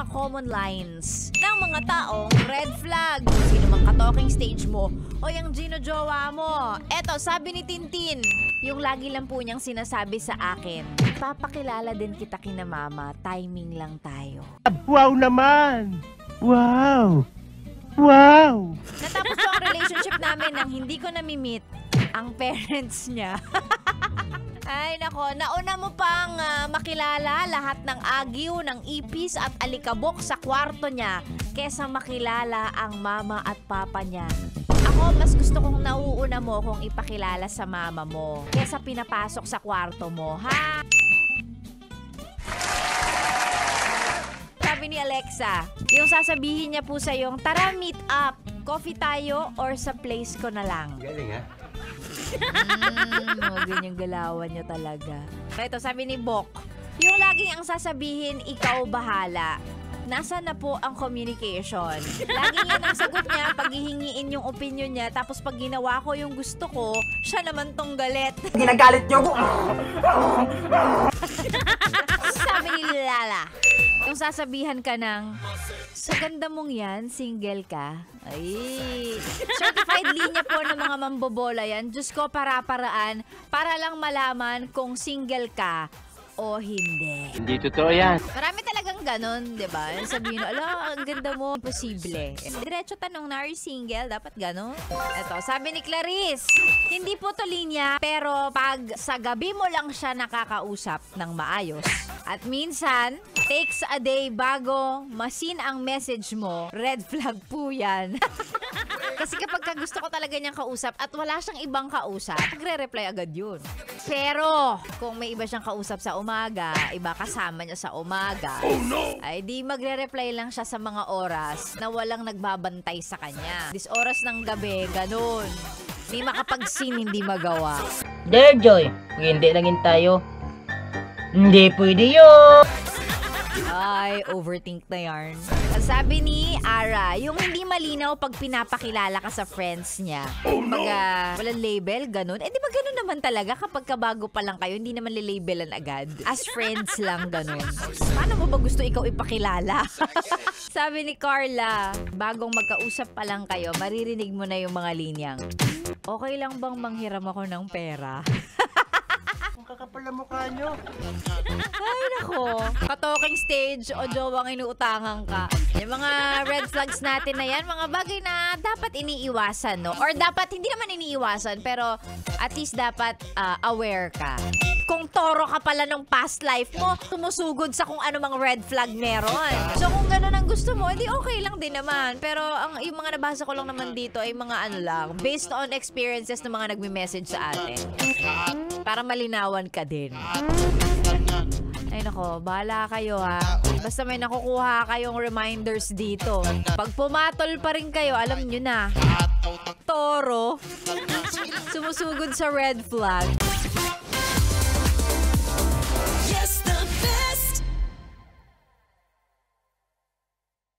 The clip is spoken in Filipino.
common lines ng mga taong red flag. Sino mang ka-talking stage mo o yung gino-jowa mo. Eto, sabi ni Tintin, yung lagi lang po niyang sinasabi sa akin, papakilala din kita kina mama, timing lang tayo. Wow naman! Wow! Wow! Natapos po ang relationship namin nang hindi ko nami-meet ang parents niya. Ay nako, nauna mo pang makilala lahat ng agiw, ng ipis at alikabok sa kwarto niya kesa makilala ang mama at papa niya. Ako, mas gusto kong nauuna mo kung ipakilala sa mama mo kesa pinapasok sa kwarto mo, ha? Sabi ni Alexa, yung sasabihin niya po sa'yong, tara meet up, coffee tayo or sa place ko na lang. Galing ha? Ganyang galawan niya talaga. Ito, sabi ni Bok, yung laging ang sasabihin, ikaw bahala. Nasaan na po ang communication? Laging yan ang sagot niya pag hihingiin yung opinion niya, tapos pag ginawa ko yung gusto ko, siya naman tong galit. Ginagalit niyo ko. Sabi ni Lala, yung sasabihan ka ng, sa ganda mong yan, single ka. Ay, certified linya po ng mga mambobola yan. Diyos ko, para-paraan, para lang malaman kung single ka o hindi. Hindi totoo yan. Marami talagang ganon, di ba? Sabihin, ala, ang ganda mo, imposible. Diretso tanong na, are you single? Dapat ganon. Eto, sabi ni Clarice, hindi po to linya, pero pag sa gabi mo lang siya nakakausap ng maayos, at minsan, takes a day bago masin ang message mo, red flag po yan. Kasi kapag gusto ko talaga niyang kausap at wala siyang ibang kausap, magre-reply agad yun. Pero, kung may iba siyang kausap sa umaga, iba kasama niya sa umaga, ay di magre-reply lang siya sa mga oras na walang nagbabantay sa kanya. This oras ng gabi, ganun. Hindi makapag-sin, hindi magawa. There, Joy. Kung hindi naging tayo, hindi pwede yun. Ay, overthink na yarn. Sabi ni Ara, yung hindi malinaw pag pinapakilala ka sa friends niya. Kumbaga, walang label, ganun. Eh, di ba ganun naman talaga kapag kabago pa lang kayo, hindi naman lilabelan agad. As friends lang, ganun. Paano mo ba gusto ikaw ipakilala? Sabi ni Carla, bagong magkausap pa lang kayo, maririnig mo na yung mga linyang, okay lang bang manghiram ako ng pera? Kakapal na mukha nyo. Ay, nako. Ka-talking stage o jowang inuutangan ka. Yung mga red flags natin na yan, mga bagay na dapat iniiwasan, no? Or dapat, hindi naman iniiwasan, pero at least dapat aware ka. Kung toro ka pala ng past life mo, tumusugod sa kung ano mang red flag meron. So, kung gano'n ang gusto mo, edi okay lang din naman. Pero yung mga nabasa ko lang naman dito ay mga ano lang, based on experiences ng mga nagme-message sa atin. Para malinawan ka din. Ay nako, bahala kayo ha. Basta may nakukuha kayong reminders dito. Pag pumatol pa rin kayo, alam nyo na. Toro. Sumusugod sa red flag.